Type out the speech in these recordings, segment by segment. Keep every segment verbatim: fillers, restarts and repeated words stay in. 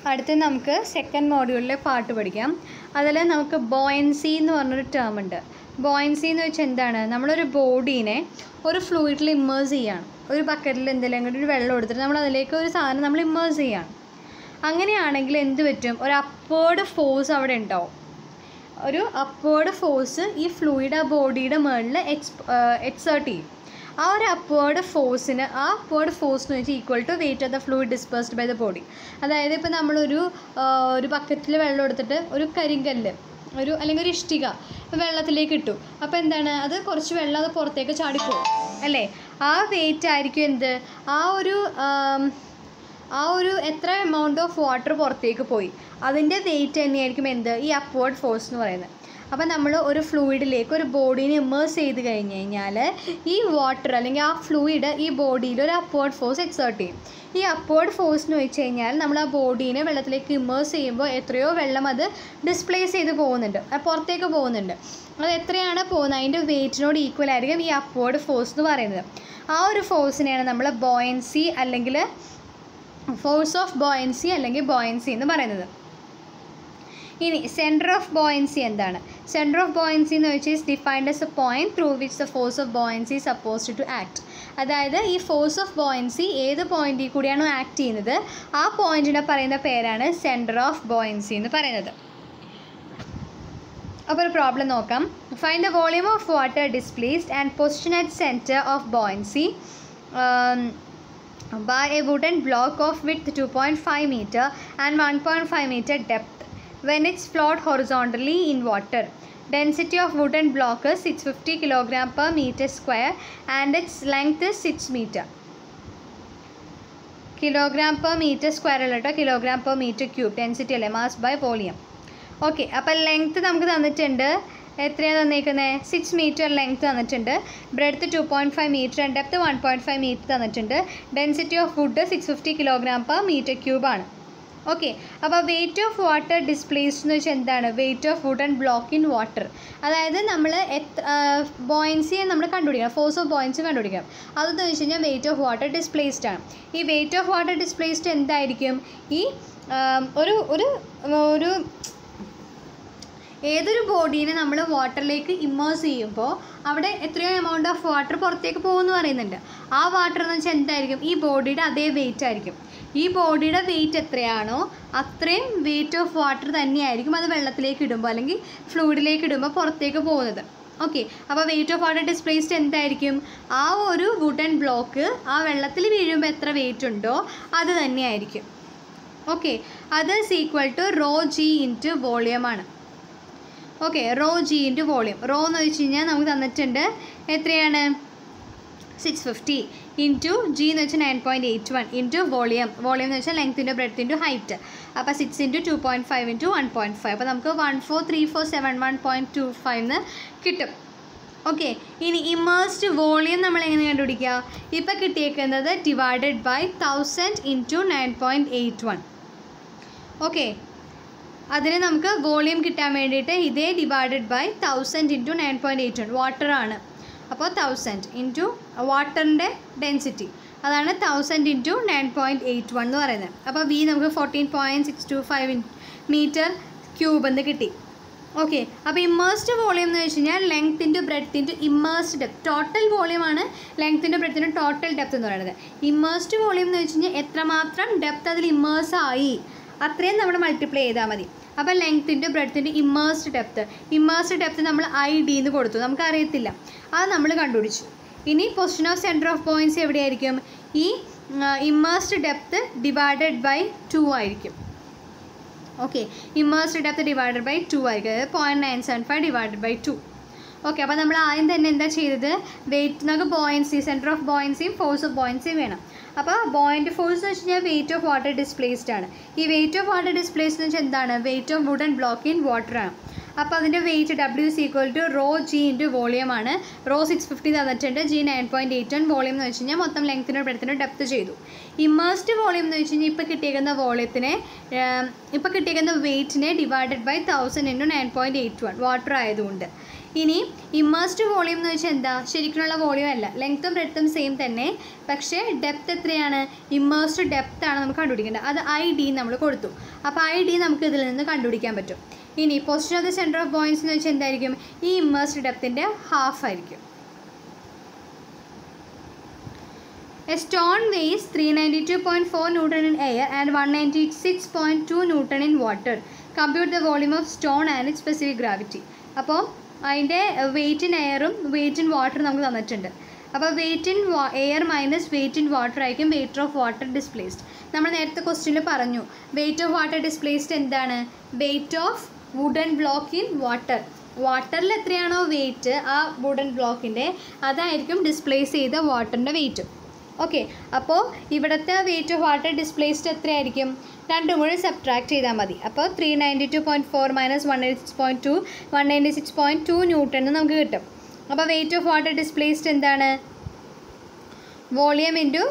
അടുത്ത നമുക്ക് സെക്കൻഡ് മോഡ്യൂളിലെ പാട്ട് പഠിക്കാം. അതിൽ നമുക്ക് ബോയൻസി എന്ന് പറഞ്ഞൊരു ടേം ഉണ്ട്. ബോയൻസി എന്ന് വെച്ചാൽ എന്താണ്? നമ്മളൊരു ബോഡീനെ ഒരു ഫ്ലൂയിഡിൽ ഇമ്മേഴ്സ് ചെയ്യാണ്. ഒരു ബക്കറ്റിൽ എന്തെങ്കിലും ഒരു വെള്ളം എടുത്തിട്ട് നമ്മൾ അതിലേക്ക് ഒരു സാധനം നമ്മൾ ഇമ്മേഴ്സ് ചെയ്യാണ്. അങ്ങനെയാണെങ്കിൽ എന്ത് പറ്റും? ഒരു അപ്വേർഡ് ഫോഴ്സ് അവിടെ ഉണ്ടാവും. ഒരു അപ്വേർഡ് ഫോഴ്സ് ഈ ഫ്ലൂയിഡ് ആ ബോഡിയുടെ മുകളിൽ എക്സ് എക്സേർട്ട് ചെയ്യും. ആ ഒരു അപ്വേർഡ് ഫോഴ്സിന് ആ അപ്വേർഡ് ഫോഴ്സ് എന്ന് വെച്ചാൽ equal to weight of the fluid dispersed by the body. അതായത് ഇപ്പോൾ നമ്മളൊരു ഒരു ബക്കറ്റിൽ വെള്ളം എടുത്തിട്ട് ഒരു കരിങ്കല്ല് ഒരു അല്ലെങ്കിൽ ഒരു ഇഷ്ടിക വെള്ളത്തിലേക്ക് ഇട്ടു. അപ്പോൾ എന്താണ്? അത് കുറച്ച് വെള്ളം അത് പുറത്തേക്ക് ചാടിപ്പോകും അല്ലേ? ആ വെയിറ്റ് ആയിരിക്കും എന്ത്? ആ ഒരു ആ ഒരു എത്ര എമൗണ്ട് ഓഫ് വാട്ടർ പുറത്തേക്ക് പോയി അതിൻ്റെ വെയിറ്റ് തന്നെയായിരിക്കും എന്ത്? ഈ അപ്വേർഡ് ഫോഴ്സ് എന്ന് പറയുന്നത്. അപ്പോൾ നമ്മൾ ഒരു ഫ്ലൂയിഡിലേക്ക് ഒരു ബോഡീനെ ഇമ്മേഴ്സ് ചെയ്ത് കഴിഞ്ഞ് കഴിഞ്ഞാൽ ഈ വാട്ടർ അല്ലെങ്കിൽ ആ ഫ്ലൂയിഡ് ഈ ബോഡിയിൽ ഒരു അപ്വേർഡ് ഫോഴ്സ് എക്സേർട്ട് ചെയ്യും. ഈ അപ്വേർഡ് ഫോഴ്സ് എന്ന് വെച്ച് കഴിഞ്ഞാൽ നമ്മൾ ആ ബോഡീനെ വെള്ളത്തിലേക്ക് ഇമ്മേഴ്സ് ചെയ്യുമ്പോൾ എത്രയോ വെള്ളം അത് ഡിസ്പ്ലേസ് ചെയ്ത് പോകുന്നുണ്ട്, പുറത്തേക്ക് പോകുന്നുണ്ട്. അത് എത്രയാണ് പോകുന്നത് അതിൻ്റെ വെയിറ്റിനോട് ഈക്വൽ ആയിരിക്കും ഈ അപ്വേർഡ് ഫോഴ്സ് എന്ന് പറയുന്നത്. ആ ഒരു ഫോഴ്സിനെയാണ് നമ്മൾ ബോയൻസി അല്ലെങ്കിൽ ഫോഴ്സ് ഓഫ് ബോയൻസി അല്ലെങ്കിൽ ബോയൻസി എന്ന് പറയുന്നത്. ഇനി സെൻറ്റർ ഓഫ് ബോയൻസി എന്താണ്? സെൻറ്റർ ഓഫ് ബോയൻസി എന്ന് വെച്ചാൽ is defined as a point through which the force of buoyancy supposed to act. അതായത് ഈ ഫോഴ്സ് ഓഫ് ബോയൻസി ഏത് പോയിന്റിൽ കൂടിയാണോ ആക്ട് ചെയ്യുന്നത് ആ പോയിന്റിനെ പറയുന്ന പേരാണ് സെൻറ്റർ ഓഫ് ബോയൻസി എന്ന് പറയുന്നത്. അപ്പോൾ ഒരു പ്രോബ്ലം നോക്കാം. Find the volume of water displaced and position at centre of buoyancy by a wooden block of width two point five meter and one point five meter depth when it's float horizontally in water. Density of wooden block is six hundred fifty kilogram per meter square and its length is six meter. Kilogram per meter square അല്ല kilogram per meter cube. Density അല്ലേ, mass by volume. Okay, അപ്പോൾ length നമുക്ക് തന്നിട്ടുണ്ട്. എത്രയാണ് തന്നിരിക്കുന്നത്? Six metre length തന്നിട്ടുണ്ട്. Breadth two point five metre and depth one point five metre തന്നിട്ടുണ്ട്. Density of wood six fifty kilogram per metre ക്യൂബാണ്. Okay, അപ്പോൾ വെയിറ്റ് ഓഫ് വാട്ടർ ഡിസ്പ്ലേസ്ഡ് എന്ന് വെച്ചാൽ എന്താണ്? Weight of wood and block in water. അതായത് നമ്മൾ എത്ര ബോയൻസിയെ നമ്മൾ കണ്ടുപിടിക്കണം, ഫോഴ്സ് ഓഫ് ബോയൻസി കണ്ടുപിടിക്കണം. അതെന്ന് വെച്ച് കഴിഞ്ഞാൽ വെയിറ്റ് ഓഫ് വാട്ടർ ഡിസ്പ്ലേസ്ഡ് ആണ്. ഈ വെയിറ്റ് ഓഫ് വാട്ടർ ഡിസ്പ്ലേസ്ഡ് എന്തായിരിക്കും? ഈ ഒരു ഒരു ഒരു ഏതൊരു ബോഡീനെ നമ്മൾ വാട്ടറിലേക്ക് ഇമ്മേഴ്സ് ചെയ്യുമ്പോൾ അവിടെ എത്രയോ എമൗണ്ട് ഓഫ് വാട്ടർ പുറത്തേക്ക് പോകുമെന്ന് പറയുന്നുണ്ട്. ആ വാട്ടർ എന്ന് വെച്ചാൽ എന്തായിരിക്കും? ഈ ബോഡിയുടെ അതേ വെയിറ്റ് ആയിരിക്കും. ഈ ബോഡിയുടെ വെയിറ്റ് എത്രയാണോ അത്രയും വെയിറ്റ് ഓഫ് വാട്ടർ തന്നെയായിരിക്കും അത് വെള്ളത്തിലേക്ക് ഇടുമ്പോൾ അല്ലെങ്കിൽ ഫ്ലൂയിഡിലേക്ക് ഇടുമ്പോൾ പുറത്തേക്ക് പോകുന്നത്. ഓക്കെ, അപ്പോൾ വെയിറ്റ് ഓഫ് വാട്ടർ ഡിസ്പ്ലേസ്ഡ് എന്തായിരിക്കും? ആ ഒരു വുഡൻ ബ്ലോക്ക് ആ വെള്ളത്തിൽ വീഴുമ്പോൾ എത്ര വെയിറ്റ് ഉണ്ടോ അത് തന്നെയായിരിക്കും. ഓക്കെ, അത് is equal to rho g into volume ആണ്. Okay, rho g into volume. Rho എന്ന് വെച്ച് കഴിഞ്ഞാൽ നമുക്ക് തന്നിട്ടുണ്ട് എത്രയാണ്? സിക്സ് ഫിഫ്റ്റി ഇൻറ്റു ജി എന്ന് വെച്ചാൽ nine point eight one into volume. Volume എന്ന് വെച്ചാൽ length into breadth into height. അപ്പോൾ six into two point five into one point five. അപ്പോൾ നമുക്ക് one four three four seven one point two five എന്ന് കിട്ടും. Okay, ഇനി immersed volume നമ്മൾ എങ്ങനെ കണ്ടുപിടിക്കുക? ഇപ്പോൾ കിട്ടിയേക്കുന്നത് divided by thousand into nine point eight one. Okay, അതിന് നമുക്ക് വോളിയം കിട്ടാൻ വേണ്ടിയിട്ട് ഇതേ divided by thousand into nine point eight one വാട്ടറാണ്. അപ്പോൾ തൗസൻഡ് ഇൻറ്റു വാട്ടറിൻ്റെ ഡെൻസിറ്റി അതാണ് thousand into nine point eight one എന്ന് പറയുന്നത്. അപ്പോൾ വി നമുക്ക് fourteen point six two five metre cube എന്ന് കിട്ടി. ഓക്കെ, അപ്പോൾ ഇമ്മേഴ്സ്ഡ് വോളിയം എന്ന് വെച്ച് കഴിഞ്ഞാൽ length into breadth into immersed depth. Total വോളിയമാണ് length into breadth into total depth എന്ന് പറയുന്നത്. ഇമ്മേഴ്സ്ഡ് വോളിയം എന്ന് വെച്ച് കഴിഞ്ഞാൽ എത്രമാത്രം ഡെപ്ത് അതിൽ ഇമ്മേഴ്സ് ആയി അത്രയും നമ്മൾ മൾട്ടിപ്ലൈ ചെയ്താൽ മതി. അപ്പോൾ ലെങ്ത്തിൻ്റെ ബ്രെഡ്ത്തിൻ്റെ ഇമ്മേഴ്സ്ഡ് ഡെപ്ത്ത് ഇമ്മേഴ്സ്ഡ് ഡെപ്ത്ത് നമ്മൾ ഐ ഡി എന്ന് കൊടുത്തു, നമുക്കറിയത്തില്ല, അത് നമ്മൾ കണ്ടുപിടിച്ചു. ഇനി position of centre of buoyancy എവിടെയായിരിക്കും? ഈ immersed depth divided by two ആയിരിക്കും. Okay, immersed depth divided by two ആയിരിക്കും. അതായത് point nine seven five divided by two. Okay, അപ്പോൾ നമ്മൾ ആദ്യം തന്നെ എന്താ ചെയ്തത്? വെയിറ്റ് നമുക്ക് ബോയൻസി സെൻറ്റർ ഓഫ് ബോയൻസിയും ഫോഴ്സ് ഓഫ് ബോയൻസിയും വേണം. അപ്പോൾ ബോയിൻ്റ് ഫോഴ്സ് എന്ന് വെച്ച് കഴിഞ്ഞാൽ വെയിറ്റ് ഓഫ് വാട്ടർ ഡിസ്പ്ലേസ്ഡ് ആണ്. ഈ വെയിറ്റ് ഓഫ് വാട്ടർ ഡിസ്പ്ലേസ്ഡ് എന്ന് വെച്ചാൽ എന്താണ്? Weight of wooden block in water ആണ്. അപ്പോൾ അതിൻ്റെ weight W is equal to rho g into volume ആണ്. റോ സിക്സ് ഫിഫ്റ്റി തന്നിട്ടുണ്ട്, g nine point eight one. Volume എന്ന് വെച്ച് കഴിഞ്ഞാൽ മൊത്തം ലെങ്ത്തിനോ ബ്രെഡ്ത്തിനോ ഡെപ്ത് ചെയ്തു. ഇമ്മേഴ്സ്ഡ് വോളിയം എന്ന് വെച്ച് കഴിഞ്ഞാൽ ഇപ്പോൾ കിട്ടിയേക്കുന്ന വോളിയത്തിനെ ഇപ്പോൾ കിട്ടിയേക്കുന്ന വെയിറ്റിനെ divided by thousand into nine point eight one water ആയതുകൊണ്ട് ഇനി ഇമ്മേഴ്സ്ഡ് വോളിയം എന്ന് വെച്ചാൽ എന്താ, ശരിക്കുള്ള വോളിയം അല്ല, ലെങ്ത്തും ബ്രെഡ്ത്തും സെയിം തന്നെ, പക്ഷേ ഡെപ്ത് എത്രയാണ്, ഇമ്മേഴ്സ്ഡ് ഡെപ്ത് ആണ് നമുക്ക് കണ്ടുപിടിക്കേണ്ടത്. അത് ഐ ഡി നമ്മൾ കൊടുത്തു. അപ്പോൾ ഐ ഡി നമുക്ക് ഇതിൽ നിന്ന് കണ്ടുപിടിക്കാൻ പറ്റും. ഇനി position of the centre of buoyancy എന്ന് വെച്ചാൽ എന്തായിരിക്കും, ഈ ഇമ്മേഴ്സ്ഡ് ഡെപ്തിൻ്റെ ഹാഫ് ആയിരിക്കും. A stone weighs three hundred ninety-two point four Newton in air and one hundred ninety-six point two Newton in water. Compute the volume of stone and its specific gravity. അപ്പോൾ അതിൻ്റെ weight in എയറും weight in water നമുക്ക് തന്നിട്ടുണ്ട്. അപ്പോൾ weight in air minus weight in water ആയിരിക്കും weight of water displaced. നമ്മൾ നേരത്തെ ക്വസ്റ്റ്യനിൽ പറഞ്ഞു വെയിറ്റ് ഓഫ് വാട്ടർ ഡിസ്പ്ലേസ്ഡ് എന്താണ്, weight of wooden block in water. വാട്ടറിൽ എത്രയാണോ വെയിറ്റ് ആ വുഡൻ ബ്ലോക്കിൻ്റെ, അതായിരിക്കും ഡിസ്പ്ലേസ് ചെയ്ത വാട്ടറിൻ്റെ വെയിറ്റ്. ഓക്കെ, അപ്പോൾ ഇവിടുത്തെ വെയിറ്റ് ഓഫ് വാട്ടർ ഡിസ്പ്ലേസ്ഡ് എത്രയായിരിക്കും, രണ്ടും കൂടി സബ്ട്രാക്ട് ചെയ്താൽ മതി. അപ്പോൾ three ninety two point four minus one ninety six point two one ninety six point two newton എന്ന് നമുക്ക് കിട്ടും. അപ്പോൾ വെയിറ്റ് ഓഫ് വാട്ടർ ഡിസ്പ്ലേസ്ഡ് എന്താണ്, volume into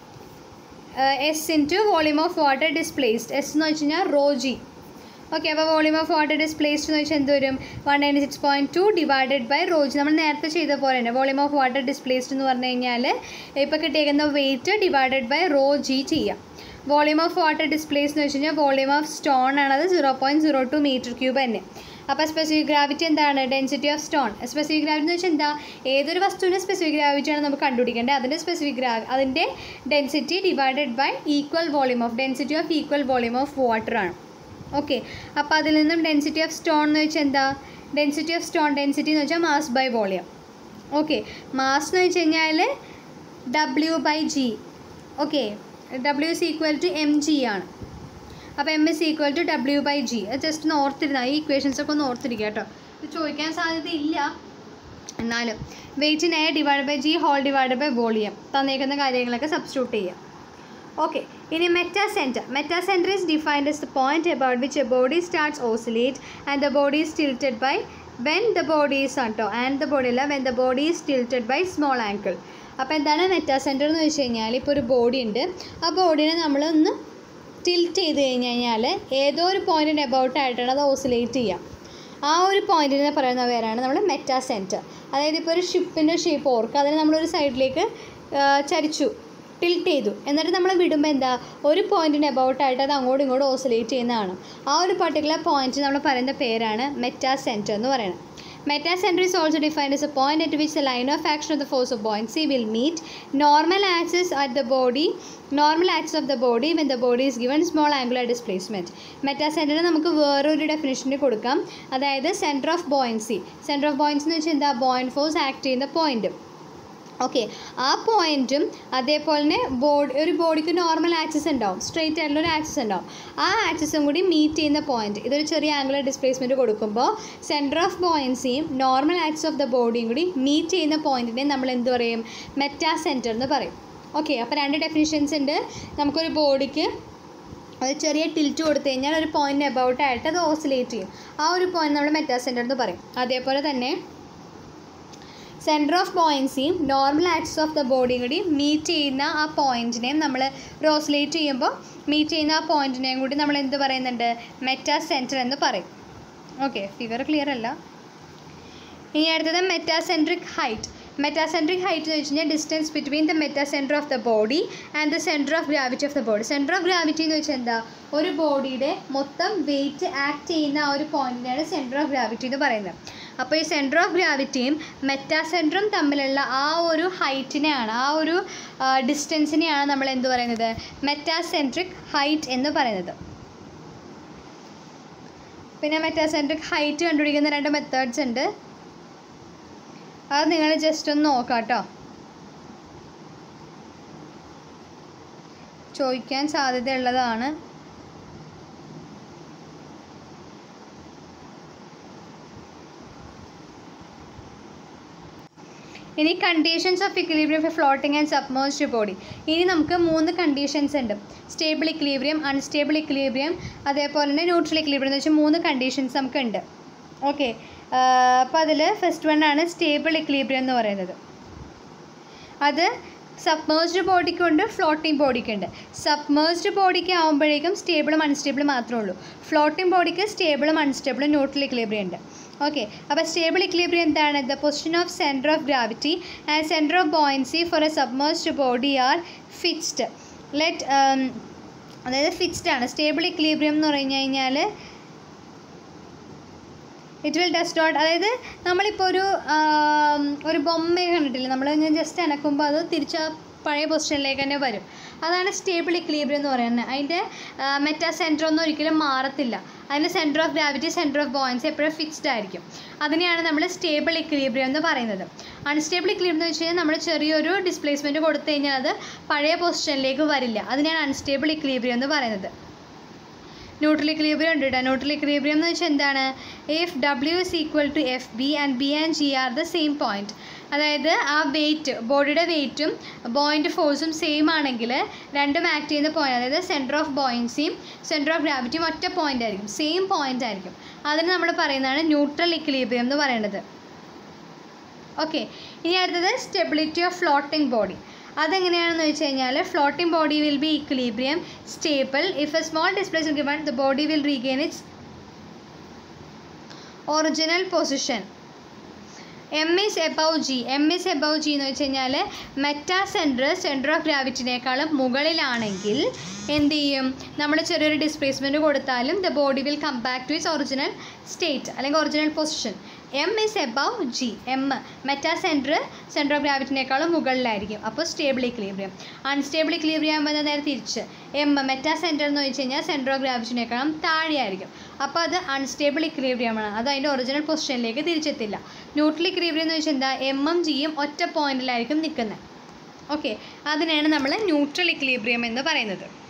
S into volume of water displaced. S എന്ന് വെച്ച് കഴിഞ്ഞാൽ റോ ജി. ഓക്കെ, അപ്പോൾ volume of water displaced എന്ന് വെച്ചാൽ എന്ത് വരും, one ninety six point two divided by rho g. നമ്മൾ നേരത്തെ ചെയ്ത പോലെ തന്നെ വോളിയം ഓഫ് വാട്ടർ ഡിസ്പ്ലേസ്ഡ് എന്ന് പറഞ്ഞു കഴിഞ്ഞാൽ ഇപ്പോൾ കിട്ടിയേക്കുന്ന weight divided by rho g ചെയ്യാം. വോളിയം ഓഫ് വാട്ടർ ഡിസ്പ്ലേസ്ഡ് എന്ന് വെച്ച് കഴിഞ്ഞാൽ വോളിയം ഓഫ് സ്റ്റോൺ ആണത് zero point zero two metre cube തന്നെ. അപ്പോൾ സ്പെസിഫിക് ഗ്രാവിറ്റി എന്താണ്, density of stone. Specific gravity എന്ന് വെച്ചാൽ എന്താ, ഏതൊരു വസ്തുവിൻ്റെ സ്പെസിഫിക് ഗ്രാവിറ്റിയാണ് നമുക്ക് കണ്ടുപിടിക്കേണ്ടത്, അതിൻ്റെ സ്പെസിഫിക് ഗ്രാവി അതിൻ്റെ density divided by equal volume of density of equal volume of water ആണ്. ഓക്കെ, അപ്പോൾ അതിൽ നിന്നും ഡെൻസിറ്റി ഓഫ് സ്റ്റോൺ എന്ന് വെച്ചാൽ എന്താ, ഡെൻസിറ്റി ഓഫ് സ്റ്റോൺ ഡെൻസിറ്റി എന്ന് വെച്ചാൽ mass by volume. Okay, mass എന്ന് വെച്ച് കഴിഞ്ഞാൽ W by g. Okay, W is equal to m g ആണ്. അപ്പോൾ m is equal to W by g. അത് ജസ്റ്റ് ഒന്ന് ഓർത്തിരുന്നാൽ, ഈ ഇക്വേഷൻസൊക്കെ ഒന്ന് ഓർത്തിരിക്കുക കേട്ടോ. ഇത് ചോദിക്കാൻ സാധ്യതയില്ല, എന്നാലും weight in air divide by g whole divide by volume തന്നേക്കുന്ന കാര്യങ്ങളൊക്കെ സബ്സ്റ്റിറ്റ്യൂട്ട് ചെയ്യാം. Okay, in a metacenter, metacenter is defined as the point about which a body starts oscillate and the body is tilted by when the body is on top and the body when the body is tilted by small angle. അപ്പോൾ എന്താണ് മെറ്റാസെൻറ്റർ എന്ന് വെച്ച് കഴിഞ്ഞാൽ, ഇപ്പോൾ ഒരു body ഉണ്ട്, ആ ബോഡീനെ നമ്മളൊന്ന് ടിൽറ്റ് ചെയ്ത് കഴിഞ്ഞ് കഴിഞ്ഞാൽ ഏതോ ഒരു പോയിൻറ്റിന് എബൌട്ട് ആയിട്ടാണ് അത് ഓസിലേറ്റ് ചെയ്യുക. ആ ഒരു പോയിൻറ്റിനെ പറയുന്ന പേരാണ് നമ്മൾ മെറ്റാസെൻറ്റർ. അതായത് ഇപ്പോൾ ഒരു ഷിപ്പിൻ്റെ ഷേപ്പ് ഓർക്കുക, അതിനെ നമ്മളൊരു സൈഡിലേക്ക് ചരിച്ചു ടിൽറ്റ് ചെയ്തു, എന്നിട്ട് നമ്മൾ വിടുമ്പോൾ എന്താ, ഒരു പോയിൻറ്റിന് എബൌട്ടായിട്ട് അത് അങ്ങോട്ടും ഇങ്ങോട്ടും ഓസിലേറ്റ് ചെയ്യുന്നതാണ്. ആ ഒരു പർട്ടിക്കുലർ പോയിൻറ്റ് നമ്മൾ പറയുന്ന പേരാണ് മെറ്റാസെൻറ്റർ എന്ന് പറയുന്നത്. Metacenter is also defined as a point at which the line of action of the force of buoyancy will meet normal axis at the body, normal axis of the body when the body is given small angular displacement. Metacenter നമുക്ക് വേറൊരു ഡെഫിനിഷനിൽ കൊടുക്കാം, അതായത് centre of buoyancy. Centre of buoyancy എന്ന് വെച്ചാൽ എന്താ, buoyant force act ചെയ്യുന്ന point. Okay, ആ പോയിൻറ്റും അതേപോലെ തന്നെ ബോഡി ഒരു ബോഡിക്ക് നോർമൽ ആക്സിസ് ഉണ്ടാവും, സ്ട്രെയിറ്റ് ആയിട്ടുള്ളൊരു ആക്സിസ് ഉണ്ടാവും, ആ ആക്സിസും കൂടി മീറ്റ് ചെയ്യുന്ന പോയിൻറ്റ്. ഇതൊരു ചെറിയ ആംഗുലർ ഡിസ്പ്ലേസ്മെൻറ്റ് കൊടുക്കുമ്പോൾ സെൻറ്റർ ഓഫ് ബോയൻസിയും നോർമൽ ആക്സിസ് ഓഫ് ദ ബോഡിയും കൂടി മീറ്റ് ചെയ്യുന്ന പോയിൻറ്റിനെ നമ്മൾ എന്ത് പറയും, മെറ്റാസെൻറ്റർ എന്ന് പറയും. ഓക്കെ, അപ്പോൾ രണ്ട് ഡെഫിനിഷൻസ് ഉണ്ട്. നമുക്കൊരു ബോഡിക്ക് ഒരു ചെറിയ ടിൽറ്റ് കൊടുത്തു കഴിഞ്ഞാൽ ഒരു പോയിൻറ്റ് എബൌട്ടായിട്ട് അത് ഓസിലേറ്റ് ചെയ്യും, ആ ഒരു പോയിൻറ്റ് നമ്മൾ മെറ്റാസെൻറ്റർ എന്ന് പറയും. അതേപോലെ തന്നെ സെൻറ്റർ ഓഫ് ബോയൻസിയും നോർമൽ ആക്സിസ് ഓഫ് ദ ബോഡിയും കൂടി മീറ്റ് ചെയ്യുന്ന ആ പോയിൻറ്റിനെയും നമ്മൾ ഓസിലേറ്റ് ചെയ്യുമ്പോൾ മീറ്റ് ചെയ്യുന്ന ആ പോയിൻറ്റിനെയും കൂടി നമ്മൾ എന്ത് പറയുന്നുണ്ട്, മെറ്റാസെൻറ്റർ എന്ന് പറയും. ഓക്കെ, ഫിഗർ ക്ലിയർ അല്ല. ഇനി അടുത്തത് മെറ്റാസെൻട്രിക് ഹൈറ്റ്. മെറ്റാസെൻട്രിക് ഹൈറ്റ് എന്ന് വെച്ച് കഴിഞ്ഞാൽ distance between the metacentre of the body and the centre of gravity of the body. Centre of gravity എന്ന് വെച്ചാൽ എന്താ, ഒരു ബോഡിയുടെ മൊത്തം വെയിറ്റ് ആക്ട് ചെയ്യുന്ന ആ ഒരു പോയിൻറ്റിനാണ് സെൻറ്റർ ഓഫ് ഗ്രാവിറ്റി എന്ന് പറയുന്നത്. അപ്പോൾ ഈ സെൻറ്റർ ഓഫ് ഗ്രാവിറ്റിയും മെറ്റാസെൻറ്ററും തമ്മിലുള്ള ആ ഒരു ഹൈറ്റിനെയാണ്, ആ ഒരു ഡിസ്റ്റൻസിനെയാണ് നമ്മൾ എന്ത് പറയുന്നത്, മെറ്റാസെൻട്രിക് ഹൈറ്റ് എന്ന് പറയുന്നത്. പിന്നെ മെറ്റാസെൻട്രിക് ഹൈറ്റ് കണ്ടുപിടിക്കുന്ന രണ്ട് മെത്തേഡ്സ് ഉണ്ട്, അത് നിങ്ങൾ ജസ്റ്റ് ഒന്ന് നോക്കാം കേട്ടോ, ചോദിക്കാൻ സാധ്യതയുള്ളതാണ്. ഇനി conditions of equilibrium for floating and submerged body. ഇനി നമുക്ക് മൂന്ന് കണ്ടീഷൻസ് ഉണ്ട്, സ്റ്റേബിൾ ഇക്വിലിബ്രിയം, അൺസ്റ്റേബിൾ ഇക്വിലിബ്രിയം, അതേപോലെ തന്നെ ന്യൂട്രൽ ഇക്വിലിബ്രിയം എന്ന് വെച്ചാൽ മൂന്ന് കണ്ടീഷൻസ് നമുക്കുണ്ട്. ഓക്കെ, അപ്പോൾ അതിൽ ഫസ്റ്റ് വൺ ആണ് സ്റ്റേബിൾ ഇക്വിലിബ്രിയം എന്ന് പറയുന്നത്. അത് സബ്മേഴ്സ്ഡ് ബോഡിക്കുണ്ട് ഫ്ലോട്ടിംഗ് ബോഡിക്കുണ്ട്. സബ്മേഴ്സ്ഡ് ബോഡിക്ക് ആകുമ്പോഴേക്കും സ്റ്റേബിളും അൺസ്റ്റേബിളും മാത്രമേ ഉള്ളൂ. ഫ്ലോട്ടിംഗ് ബോഡിക്ക് സ്റ്റേബിളും അൺസ്റ്റേബിളും ന്യൂട്രൽ ഇക്വിലിബ്രിയം ഉണ്ട്. ഓക്കെ, അപ്പോൾ സ്റ്റേബിൾ ഇക്വിലിബ്രിയം എന്താണ്? The position of centre of gravity and centre of buoyancy for a submersed body are fixed. Let അതായത് ഫിക്സ്ഡ് ആണ്. സ്റ്റേബിൾ ഇക്വിലിബ്രിയം എന്ന് പറഞ്ഞു കഴിഞ്ഞാൽ ഇറ്റ് വിൽ ഡസ് നോട്ട്, അതായത് നമ്മളിപ്പോൾ ഒരു ഒരു ബൊമ്മയെ കണ്ടിട്ടില്ല, നമ്മൾ ജസ്റ്റ് അനക്കുമ്പോൾ അത് തിരിച്ച് പഴയ പൊസിഷനിലേക്ക് തന്നെ വരും. അതാണ് സ്റ്റേബിൾ ഇക്വിലിബ്രിയം എന്ന് പറയുന്നത്. അതിൻ്റെ മെറ്റാ സെൻറ്റർ ഒന്നും ഒരിക്കലും മാറത്തില്ല. അതിൻ്റെ centre of gravity, centre of buoyancy എപ്പോഴും ഫിക്സ്ഡ് ആയിരിക്കും. അതിനെയാണ് നമ്മൾ സ്റ്റേബിൾ ഇക്വിലിബ്രിയം എന്ന് പറയുന്നത്. അൺസ്റ്റേബിൾ ഇക്വിലിബ്രിയം എന്ന് വെച്ച് കഴിഞ്ഞാൽ നമ്മൾ ചെറിയൊരു ഡിസ്പ്ലേസ്മെൻറ്റ് കൊടുത്തു കഴിഞ്ഞാൽ അത് പഴയ പൊസിഷനിലേക്ക് വരില്ല. അതിനെയാണ് അൺസ്റ്റേബിൾ ഇക്വിലിബ്രിയം എന്ന് പറയുന്നത്. ന്യൂട്രൽ ഇക്വിലിബ്രിയം ഉണ്ട് കേട്ടോ. ന്യൂട്രൽ ഇക്വിലിബ്രിയം എന്ന് വെച്ചാൽ എന്താണ്? If W is equal to F B and B and G are the same point. അതായത് ആ വെയിറ്റ്, ബോഡിയുടെ വെയിറ്റും ബോയിൻ്റ് ഫോഴ്സും സെയിം ആണെങ്കിൽ രണ്ടും ആക്ട് ചെയ്യുന്ന പോയിൻ്റ്, അതായത് സെൻറ്റർ ഓഫ് ബോയൻസിയും സെൻറ്റർ ഓഫ് ഗ്രാവിറ്റിയും ഒറ്റ പോയിൻ്റ് ആയിരിക്കും, സെയിം പോയിൻ്റ് ആയിരിക്കും. അതിന് നമ്മൾ പറയുന്നതാണ് ന്യൂട്രൽ ഇക്വിലിബ്രിയം എന്ന് പറയുന്നത്. ഓക്കെ, ഇനി അടുത്തത് സ്റ്റെബിലിറ്റി ഓഫ് ഫ്ലോട്ടിംഗ് ബോഡി. അതെങ്ങനെയാണെന്ന് വെച്ച് കഴിഞ്ഞാൽ floating body will be equilibrium stable if a small displacement given the body will regain its original position. M is above G. M is above G എന്ന് വെച്ച് കഴിഞ്ഞാൽ metacentre centre of ഗ്രാവിറ്റിനേക്കാളും മുകളിലാണെങ്കിൽ എന്ത് ചെയ്യും? നമ്മൾ ചെറിയൊരു ഡിസ്പ്ലേസ്മെൻറ്റ് കൊടുത്താലും the body will come back to its original state അല്ലെങ്കിൽ original position. M is above G. M metacentre centre of ഗ്രാവിറ്റിനേക്കാളും മുകളിലായിരിക്കും. അപ്പോൾ സ്റ്റേബിൾ ഇക്വിലിബ്രിയം. അൺസ്റ്റേബിൾ ഇക്വിലിബ്രിയം ആകുമ്പോൾ നേരെ തിരിച്ച് എം മെറ്റാ സെൻറ്റർ എന്ന് വെച്ച് കഴിഞ്ഞാൽ സെൻറ്റർ ഓഫ് ഗ്രാവിറ്റിനേക്കാളും താഴെയായിരിക്കും. അപ്പോൾ അത് അൺസ്റ്റേബിൾ ഇക്വിലിബ്രിയമാണ്. അത് അതിൻ്റെ ഒറിജിനൽ പൊസിഷനിലേക്ക് തിരിച്ചെത്തില്ല. ന്യൂട്രൽ ഇക്വിലിബ്രിയം എന്ന് വെച്ചാൽ എന്താ? എമ്മും ജിയും ഒറ്റ പോയിന്റിലായിരിക്കും നിൽക്കുന്നത്. ഓക്കെ, അതിനാണ് നമ്മൾ ന്യൂട്രൽ ഇക്വിലിബ്രിയം എന്ന് പറയുന്നത്.